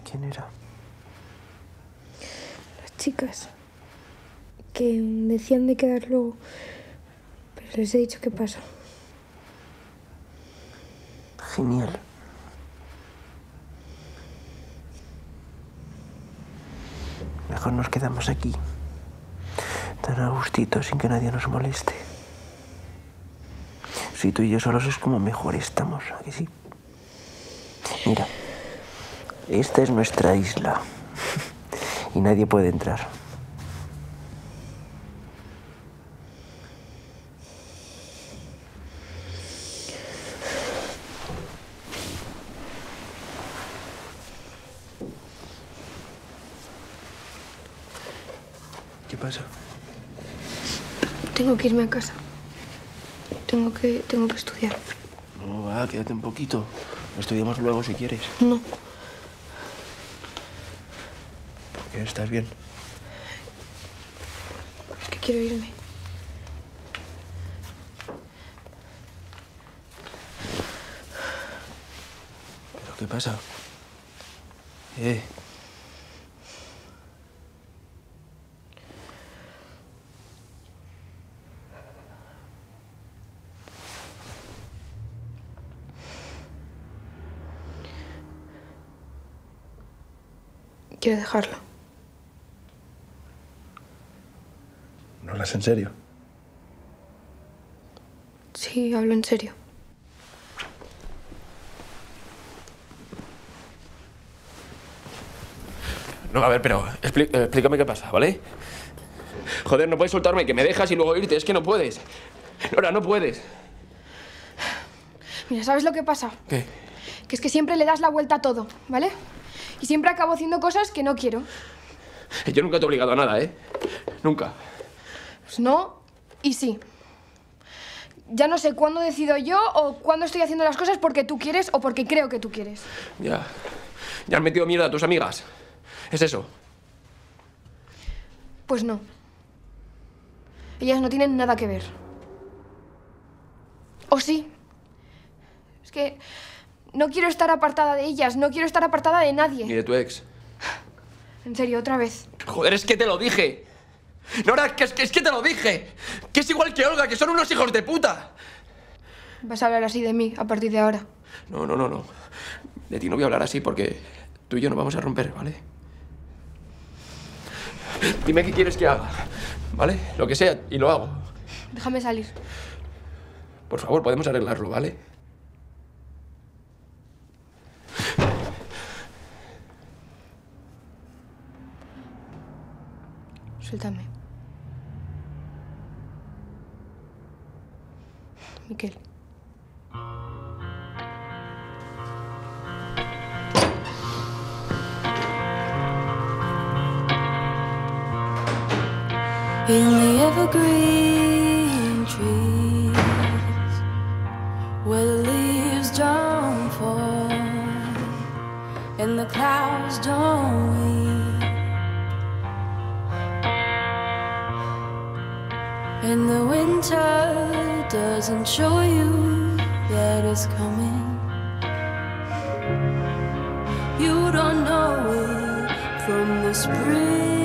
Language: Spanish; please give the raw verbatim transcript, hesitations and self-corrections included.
¿Quién era? Las chicas. Que decían de quedar luego. Pero les he dicho qué pasó. Genial. Mejor nos quedamos aquí. Tan a gustito, sin que nadie nos moleste. Si tú y yo solos es como mejor estamos, ¿a que sí? Mira, esta es nuestra isla. Y nadie puede entrar. ¿Qué pasa? Tengo que irme a casa. Tengo que, tengo que estudiar. No, va, quédate un poquito. Lo estudiamos luego si quieres. No. ¿Por qué? ¿Estás bien? Es que quiero irme. ¿Pero qué pasa? Eh... Quiero dejarlo. ¿No hablas en serio? Sí, hablo en serio. No, a ver, pero explí- eh, explícame qué pasa, ¿vale? Joder, no puedes soltarme, que me dejas y luego irte. Es que no puedes. Nora, no puedes. Mira, ¿sabes lo que pasa? ¿Qué? Que es que siempre le das la vuelta a todo, ¿vale? Y siempre acabo haciendo cosas que no quiero. Yo nunca te he obligado a nada, ¿eh? Nunca. Pues no y sí. Ya no sé cuándo decido yo o cuándo estoy haciendo las cosas porque tú quieres o porque creo que tú quieres. Ya. Ya han metido mierda a tus amigas. ¿Es eso? Pues no. Ellas no tienen nada que ver. ¿O sí? Es que no quiero estar apartada de ellas, no quiero estar apartada de nadie. Ni de tu ex. En serio, otra vez. Joder, es que te lo dije. Nora, que es, que es que te lo dije. Que es igual que Olga, que son unos hijos de puta. Vas a hablar así de mí a partir de ahora. No, no, no, no. De ti no voy a hablar así porque tú y yo nos vamos a romper, ¿vale? Dime qué quieres que haga, ¿vale? Lo que sea, y lo hago. Déjame salir. Por favor, podemos arreglarlo, ¿vale? Suéltame. Miquel. In the evergreen trees, where the leaves don't fall and the clouds don't weep, and the winter doesn't show you that it's coming. You don't know it from the spring.